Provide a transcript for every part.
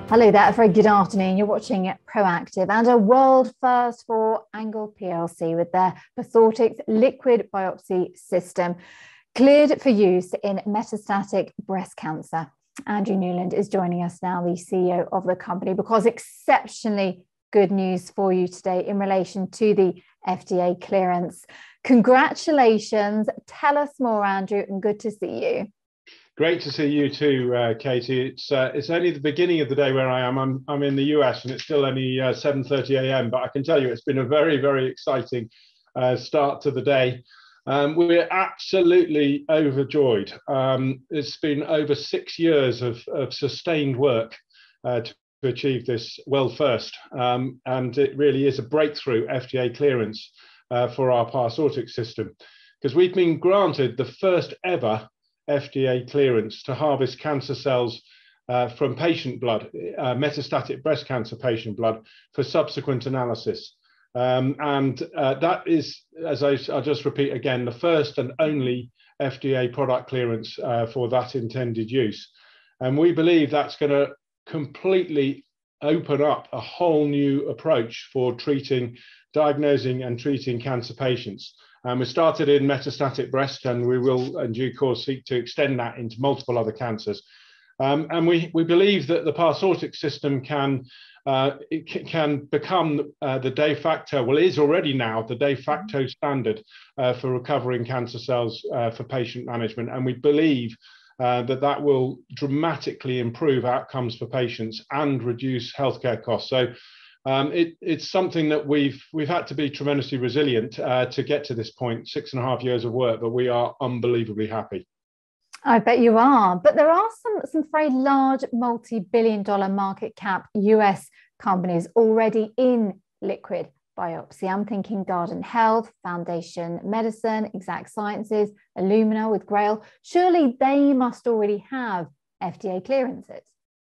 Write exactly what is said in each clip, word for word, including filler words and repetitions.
Hello there, a very good afternoon. You're watching Proactive and a world first for Angle P L C with their Parsortix liquid biopsy system cleared for use in metastatic breast cancer. Andrew Newland is joining us now, the C E O of the company, because exceptionally good news for you today in relation to the F D A clearance. Congratulations. Tell us more, Andrew, and good to see you. Great to see you too, uh, Katie. It's uh, it's only the beginning of the day where I am. I'm I'm in the U S and it's still only uh, seven thirty a m But I can tell you it's been a very very exciting uh, start to the day. Um, we're absolutely overjoyed. Um, it's been over six years of of sustained work uh, to, to achieve this world first, um, and it really is a breakthrough F D A clearance uh, for our Parsortix system, because we've been granted the first ever F D A clearance to harvest cancer cells uh, from patient blood, uh, metastatic breast cancer patient blood, for subsequent analysis. Um, and uh, that is, as I, I'll just repeat again, the first and only F D A product clearance uh, for that intended use. And we believe that's going to completely open up a whole new approach for treating, diagnosing and treating cancer patients. Um, we started in metastatic breast, and we will in due course seek to extend that into multiple other cancers. Um, and we, we believe that the Parsortix system can, uh, it can become uh, the de facto, well, it is already now the de facto standard uh, for recovering cancer cells uh, for patient management. And we believe uh, that that will dramatically improve outcomes for patients and reduce healthcare costs. So Um, it, it's something that we've we've had to be tremendously resilient uh, to get to this point, six and a half years of work, but we are unbelievably happy. I bet you are. But there are some, some very large multi-billion dollar market cap U S companies already in liquid biopsy. I'm thinking Guardant Health, Foundation Medicine, Exact Sciences, Illumina with Grail. Surely they must already have F D A clearances.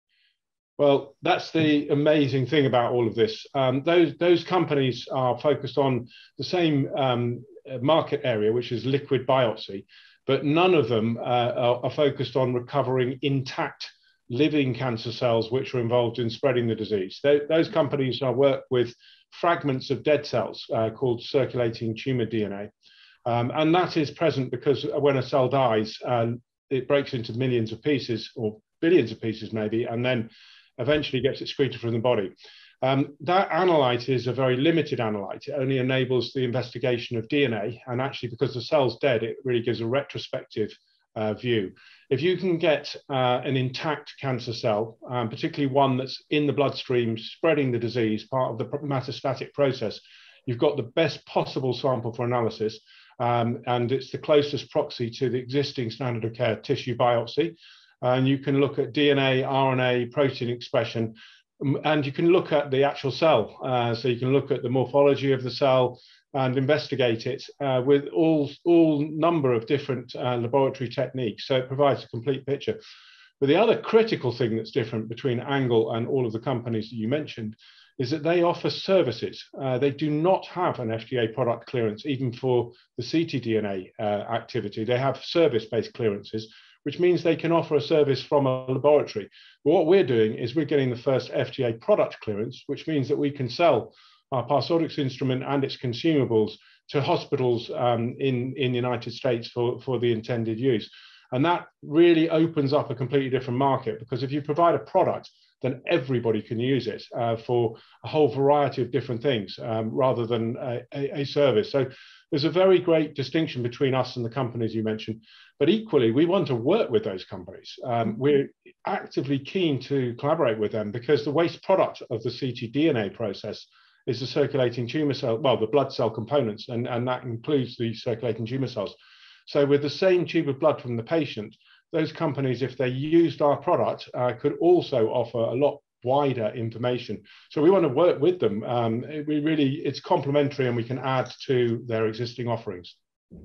Well, that's the amazing thing about all of this. Um, those, those companies are focused on the same um, market area, which is liquid biopsy, but none of them uh, are, are focused on recovering intact living cancer cells which are involved in spreading the disease. They, those companies are work with fragments of dead cells uh, called circulating tumor D N A. Um, and that is present because when a cell dies, uh, it breaks into millions of pieces or billions of pieces maybe, and then eventually gets excreted from the body. Um, that analyte is a very limited analyte. It only enables the investigation of D N A, and actually because the cell's dead, it really gives a retrospective uh, view. If you can get uh, an intact cancer cell, um, particularly one that's in the bloodstream spreading the disease, part of the metastatic process, you've got the best possible sample for analysis, um, and it's the closest proxy to the existing standard of care tissue biopsy. And you can look at D N A, R N A, protein expression, and you can look at the actual cell. Uh, so you can look at the morphology of the cell and investigate it uh, with all, all number of different uh, laboratory techniques. So it provides a complete picture. But the other critical thing that's different between Angle and all of the companies that you mentioned is that they offer services. Uh, they do not have an F D A product clearance, even for the ctDNA uh, activity. They have service-based clearances, which means they can offer a service from a laboratory. But what we're doing is we're getting the first F D A product clearance, which means that we can sell our Parsortix instrument and its consumables to hospitals um, in, in the United States for, for the intended use. And that really opens up a completely different market, because if you provide a product, then everybody can use it uh, for a whole variety of different things um, rather than a, a, a service. So there's a very great distinction between us and the companies you mentioned, but equally we want to work with those companies. Um, we're actively keen to collaborate with them because the waste product of the ctDNA process is the circulating tumor cell, well, the blood cell components, and, and that includes the circulating tumor cells. So with the same tube of blood from the patient, those companies, if they used our product, uh, could also offer a lot wider information. So we want to work with them. Um, it, we really, it's complementary, and we can add to their existing offerings.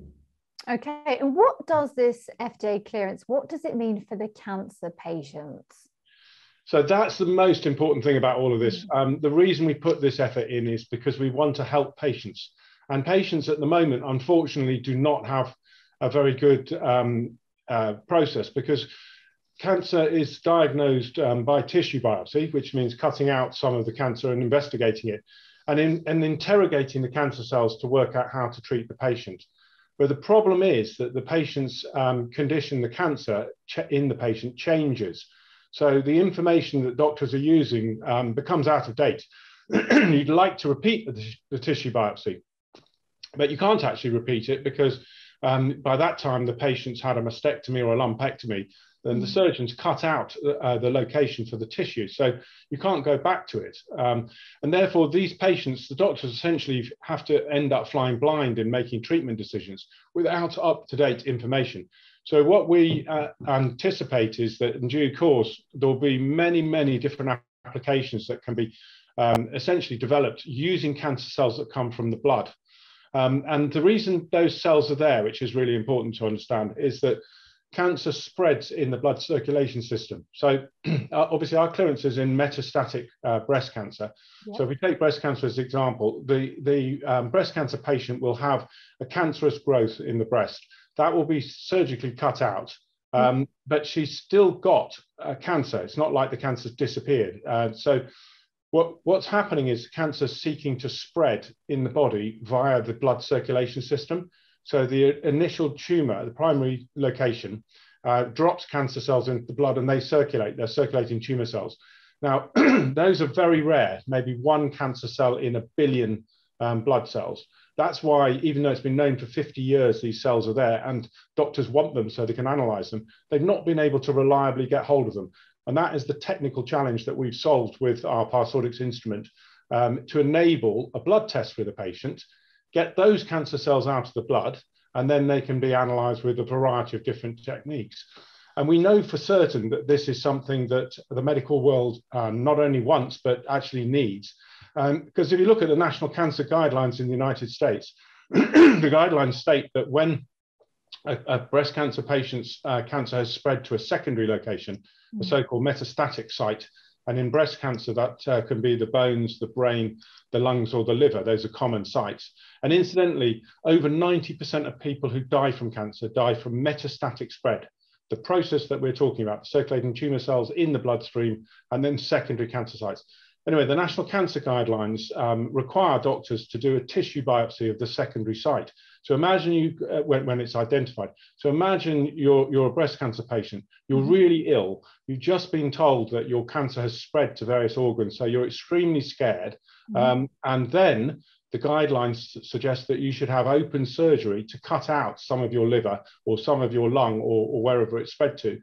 Okay, and what does this F D A clearance, what does it mean for the cancer patients? So that's the most important thing about all of this. Um, the reason we put this effort in is because we want to help patients. And patients at the moment, unfortunately, do not have a very good um, uh, process, because cancer is diagnosed um, by tissue biopsy, which means cutting out some of the cancer and investigating it, and, in, and interrogating the cancer cells to work out how to treat the patient. But the problem is that the patient's um, condition, the cancer in the patient, changes. So the information that doctors are using um, becomes out of date. You'd like to repeat the, the tissue biopsy, but you can't actually repeat it because um, by that time the patient's had a mastectomy or a lumpectomy, and the surgeons cut out uh, the location for the tissue. So you can't go back to it. Um, and therefore, these patients, the doctors essentially have to end up flying blind in making treatment decisions without up-to-date information. So what we uh, anticipate is that in due course, there'll be many, many different applications that can be um, essentially developed using cancer cells that come from the blood. Um, and the reason those cells are there, which is really important to understand, is that cancer spreads in the blood circulation system. So obviously our clearance is in metastatic uh, breast cancer. Yep. So if we take breast cancer as an example, the, the um, breast cancer patient will have a cancerous growth in the breast. That will be surgically cut out, um, yep. but she's still got uh, cancer. It's not like the cancer's disappeared. Uh, so what, what's happening is cancer seeking to spread in the body via the blood circulation system. So the initial tumor, the primary location, uh, drops cancer cells into the blood and they circulate. They're circulating tumor cells. Now, those are very rare, maybe one cancer cell in a billion um, blood cells. That's why, even though it's been known for fifty years, these cells are there and doctors want them so they can analyze them, they've not been able to reliably get hold of them. And that is the technical challenge that we've solved with our Parsortix instrument um, to enable a blood test with a patient, get those cancer cells out of the blood, and then they can be analyzed with a variety of different techniques. And we know for certain that this is something that the medical world um, not only wants, but actually needs. Um, because if you look at the national cancer guidelines in the United States, the guidelines state that when a, a breast cancer patient's uh, cancer has spread to a secondary location, mm-hmm. the so-called metastatic site, and in breast cancer, that uh, can be the bones, the brain, the lungs, or the liver. Those are common sites. And incidentally, over ninety percent of people who die from cancer die from metastatic spread, the process that we're talking about, circulating tumor cells in the bloodstream, and then secondary cancer sites. Anyway, the National Cancer Guidelines um, require doctors to do a tissue biopsy of the secondary site. So imagine you, uh, when, when it's identified. So imagine you're, you're a breast cancer patient, you're really ill, you've just been told that your cancer has spread to various organs, so you're extremely scared. Um, and then the guidelines suggest that you should have open surgery to cut out some of your liver or some of your lung or, or wherever it's spread to,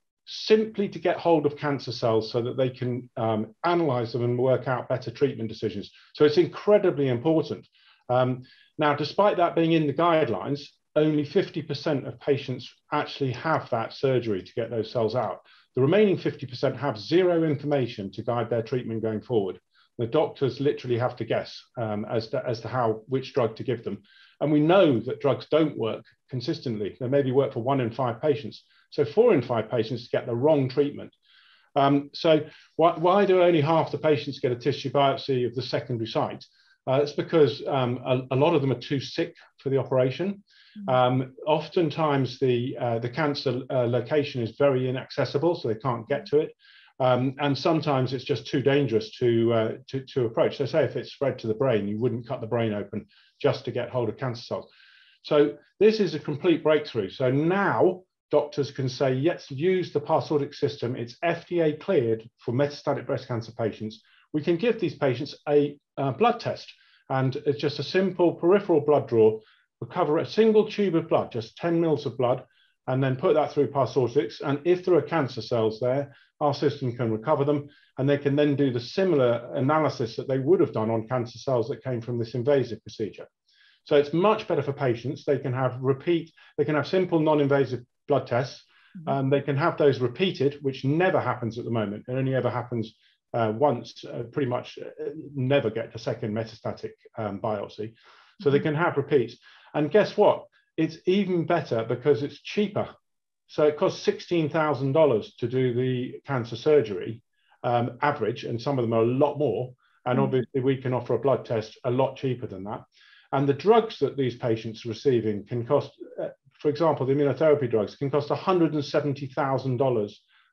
simply to get hold of cancer cells so that they can um, analyze them and work out better treatment decisions. So it's incredibly important. Um, now, despite that being in the guidelines, only fifty percent of patients actually have that surgery to get those cells out. The remaining fifty percent have zero information to guide their treatment going forward. The doctors literally have to guess um, as, to, as to how, which drug to give them. And we know that drugs don't work consistently. They maybe work for one in five patients. So four in five patients get the wrong treatment. Um, so why, why do only half the patients get a tissue biopsy of the secondary site? Uh, it's because um, a, a lot of them are too sick for the operation. Um, oftentimes the, uh, the cancer uh, location is very inaccessible, so they can't get to it. Um, and sometimes it's just too dangerous to, uh, to, to approach. So say if it's spread to the brain, you wouldn't cut the brain open just to get hold of cancer cells. So this is a complete breakthrough. So now doctors can say, yes, use the Parsortix system. It's F D A cleared for metastatic breast cancer patients. We can give these patients a uh, blood test, and it's just a simple peripheral blood draw. Recover a single tube of blood, just ten mils of blood, and then put that through Parsortix. And if there are cancer cells there, our system can recover them, and they can then do the similar analysis that they would have done on cancer cells that came from this invasive procedure. So it's much better for patients. They can have repeat, they can have simple non-invasive blood tests. Mm-hmm. um, they can have those repeated, which never happens at the moment. It only ever happens uh, once, uh, pretty much uh, never get a second metastatic um, biopsy. So mm-hmm. they can have repeats. And guess what? It's even better because it's cheaper. So it costs sixteen thousand dollars to do the cancer surgery, um, average, and some of them are a lot more. And mm-hmm. obviously we can offer a blood test a lot cheaper than that. And the drugs that these patients are receiving can cost, uh, for example, the immunotherapy drugs can cost one hundred seventy thousand dollars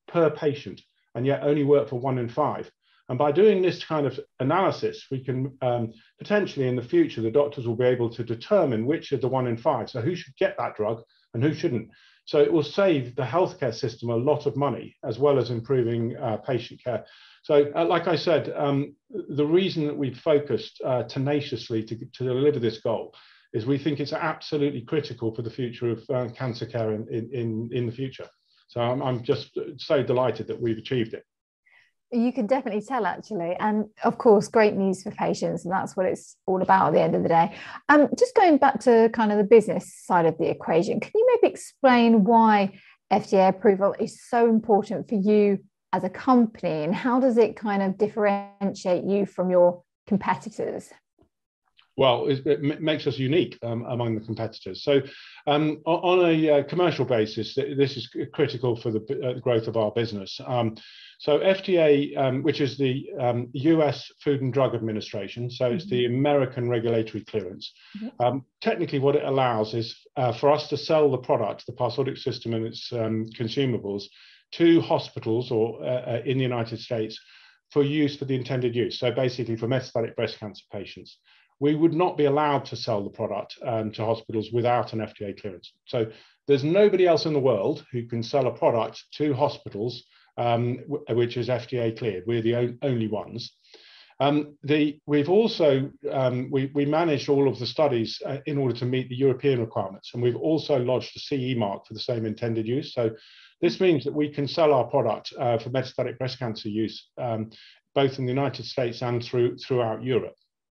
per patient, and yet only work for one in five. And by doing this kind of analysis, we can um, potentially in the future, the doctors will be able to determine which are the one in five. So who should get that drug and who shouldn't. So it will save the healthcare system a lot of money, as well as improving uh, patient care. So uh, like I said, um, the reason that we've focused uh, tenaciously to, to deliver this goal is we think it's absolutely critical for the future of uh, cancer care in, in, in the future. So I'm, I'm just so delighted that we've achieved it. You can definitely tell, actually. And of course, great news for patients. And that's what it's all about at the end of the day. Um, just going back to kind of the business side of the equation, can you maybe explain why F D A approval is so important for you as a company? And how does it kind of differentiate you from your competitors? Well, it, it makes us unique um, among the competitors. So um, on a uh, commercial basis, this is critical for the uh, growth of our business. Um, so F D A, um, which is the um, U S Food and Drug Administration, so it's the American regulatory clearance. Mm-hmm. um, technically, what it allows is uh, for us to sell the product, the Parsortix system and its um, consumables, to hospitals or uh, in the United States for use for the intended use. So basically for metastatic breast cancer patients. We would not be allowed to sell the product um, to hospitals without an F D A clearance. So there's nobody else in the world who can sell a product to hospitals um, which is F D A cleared. We're the only ones. Um, the, we've also, um, we, we managed all of the studies uh, in order to meet the European requirements. And we've also lodged a C E mark for the same intended use. So this means that we can sell our product uh, for metastatic breast cancer use, um, both in the United States and through, throughout Europe.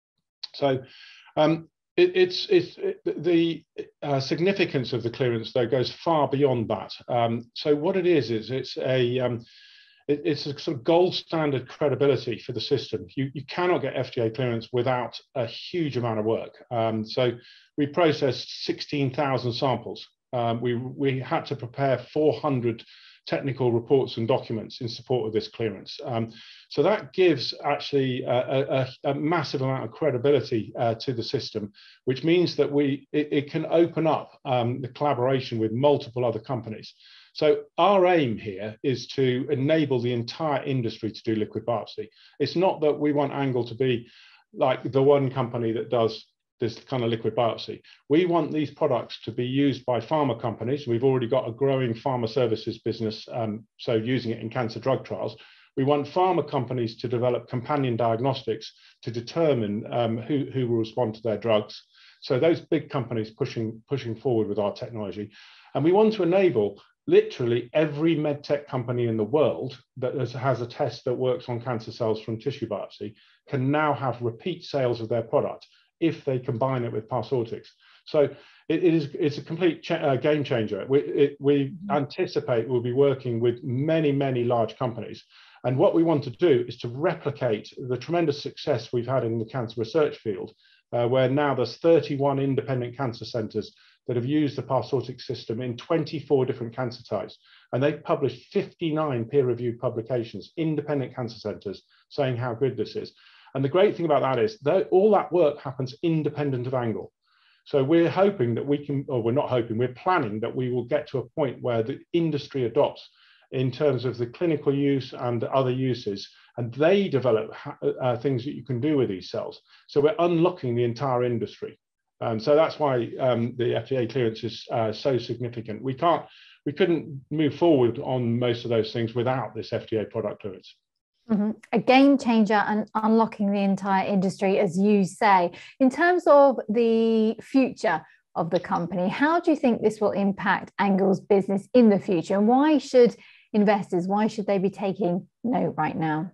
So um, it, it's, it's it, the uh, significance of the clearance, though, goes far beyond that. Um, so what it is, is it's a, um, it, it's a sort of gold standard credibility for the system. You, you cannot get F D A clearance without a huge amount of work. Um, so we processed sixteen thousand samples. Um, we, we had to prepare four hundred technical reports and documents in support of this clearance. Um, so that gives actually a, a, a massive amount of credibility uh, to the system, which means that we it, it can open up um, the collaboration with multiple other companies. So our aim here is to enable the entire industry to do liquid biopsy. It's not that we want Angle to be like the one company that does this kind of liquid biopsy. We want these products to be used by pharma companies. We've already got a growing pharma services business, um, so using it in cancer drug trials. We want pharma companies to develop companion diagnostics to determine um, who, who will respond to their drugs. So those big companies pushing, pushing forward with our technology. And we want to enable literally every medtech company in the world that has, has a test that works on cancer cells from tissue biopsy can now have repeat sales of their product if they combine it with Parsortix. So it, it is it's a complete ch uh, game changer. We, it, we anticipate we'll be working with many, many large companies. And what we want to do is to replicate the tremendous success we've had in the cancer research field, uh, where now there's thirty-one independent cancer centers that have used the Parsortix system in twenty-four different cancer types. And they've published fifty-nine peer-reviewed publications, independent cancer centers, saying how good this is. And the great thing about that is that all that work happens independent of Angle. So we're hoping that we can, or we're not hoping, we're planning that we will get to a point where the industry adopts in terms of the clinical use and other uses, and they develop uh, things that you can do with these cells. So we're unlocking the entire industry. Um, so that's why um, the F D A clearance is uh, so significant. We can't, we couldn't move forward on most of those things without this F D A product clearance. Mm-hmm. A game changer and unlocking the entire industry, as you say. In terms of the future of the company, how do you think this will impact Angle's business in the future? And why should investors, why should they be taking note right now?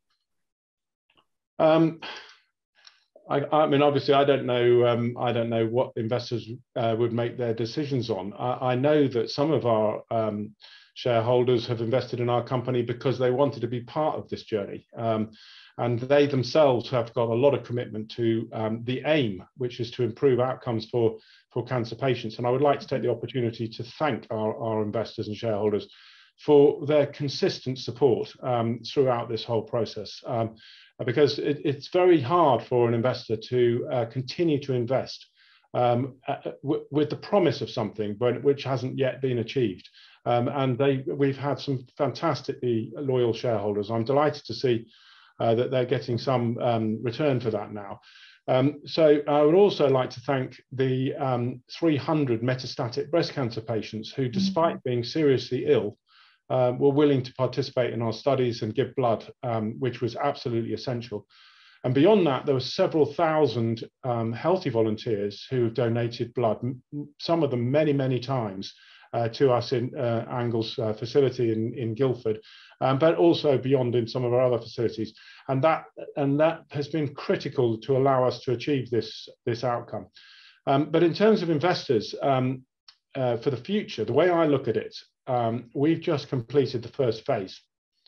Um, I, I mean, obviously, I don't know. Um, I don't know what investors uh, would make their decisions on. I, I know that some of our um, shareholders have invested in our company because they wanted to be part of this journey. Um, and they themselves have got a lot of commitment to um, the aim, which is to improve outcomes for, for cancer patients. And I would like to take the opportunity to thank our, our investors and shareholders for their consistent support um, throughout this whole process. Um, because it, it's very hard for an investor to uh, continue to invest um, uh, with the promise of something, but which hasn't yet been achieved. Um, and they, we've had some fantastically loyal shareholders. I'm delighted to see uh, that they're getting some um, return for that now. Um, so I would also like to thank the um, three hundred metastatic breast cancer patients who, despite mm-hmm. being seriously ill, uh, were willing to participate in our studies and give blood, um, which was absolutely essential. And beyond that, there were several thousand um, healthy volunteers who have donated blood, some of them many, many times, uh, to us in uh, Angle's uh, facility in, in Guildford, um, but also beyond in some of our other facilities. And that, and that has been critical to allow us to achieve this, this outcome. Um, but in terms of investors, um, uh, for the future, the way I look at it, um, we've just completed the first phase.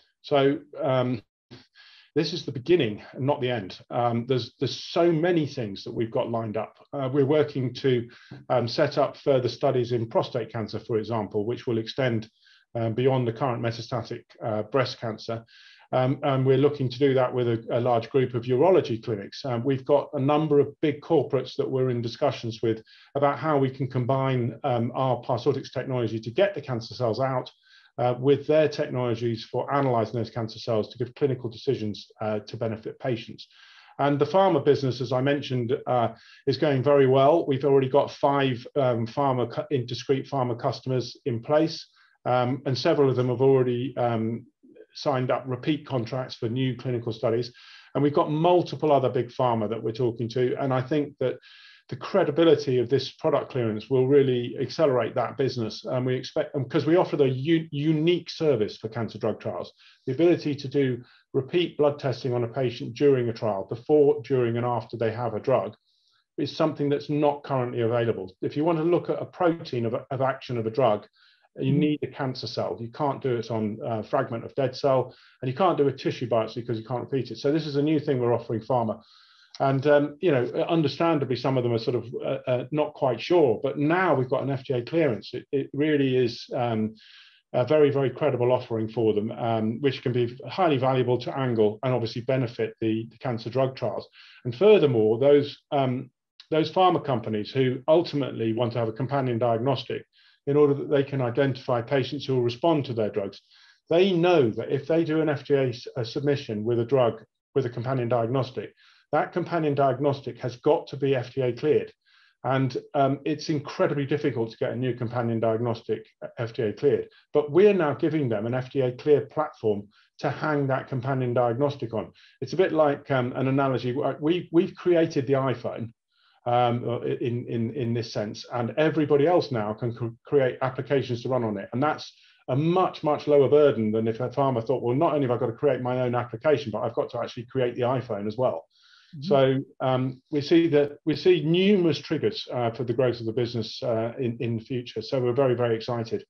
So, um, this is the beginning and not the end. Um, there's, there's so many things that we've got lined up. Uh, we're working to um, set up further studies in prostate cancer, for example, which will extend uh, beyond the current metastatic uh, breast cancer. Um, and we're looking to do that with a, a large group of urology clinics. Um, we've got a number of big corporates that we're in discussions with about how we can combine um, our Parsortix technology to get the cancer cells out Uh, with their technologies for analyzing those cancer cells to give clinical decisions uh, to benefit patients. And the pharma business, as I mentioned, uh, is going very well. We've already got five um, pharma, discrete pharma customers in place, um, and several of them have already um, signed up repeat contracts for new clinical studies. And we've got multiple other big pharma that we're talking to. And I think that the credibility of this product clearance will really accelerate that business. And we expect, because we offer the unique service for cancer drug trials, the ability to do repeat blood testing on a patient during a trial, before, during, and after they have a drug, is something that's not currently available. If you want to look at a protein of, of action of a drug, you need a cancer cell. You can't do it on a fragment of dead cell, and you can't do a tissue biopsy because you can't repeat it. So this is a new thing we're offering pharma. And, um, you know, understandably, some of them are sort of uh, uh, not quite sure. But now we've got an F D A clearance. It, it really is um, a very, very credible offering for them, um, which can be highly valuable to Angle and obviously benefit the, the cancer drug trials. And furthermore, those, um, those pharma companies who ultimately want to have a companion diagnostic in order that they can identify patients who will respond to their drugs, they know that if they do an F D A a submission with a drug, with a companion diagnostic, that companion diagnostic has got to be F D A cleared. And um, it's incredibly difficult to get a new companion diagnostic F D A cleared. But we're now giving them an F D A cleared platform to hang that companion diagnostic on. It's a bit like um, an analogy. We, we've created the iPhone um, in, in, in this sense, and everybody else now can create applications to run on it. And that's a much, much lower burden than if a farmer thought, well, not only have I got to create my own application, but I've got to actually create the iPhone as well. Mm-hmm. So um, we see that we see numerous triggers uh, for the growth of the business uh, in, in the future. So we're very, very excited.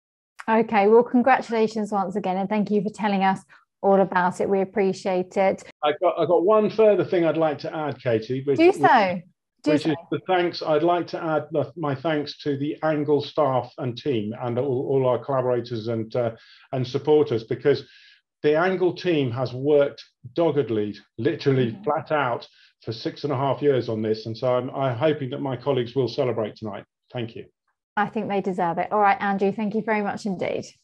Okay, well, congratulations once again, and thank you for telling us all about it. We appreciate it. I got I got one further thing I'd like to add, Katie. Which, Do so. Do which so. is the thanks. I'd like to add the, my thanks to the Angle staff and team and all, all our collaborators and uh, and supporters, because the Angle team has worked doggedly, literally mm-hmm. flat out, for six and a half years on this. And so I'm, I'm hoping that my colleagues will celebrate tonight. Thank you. I think they deserve it. All right, Andrew, thank you very much indeed.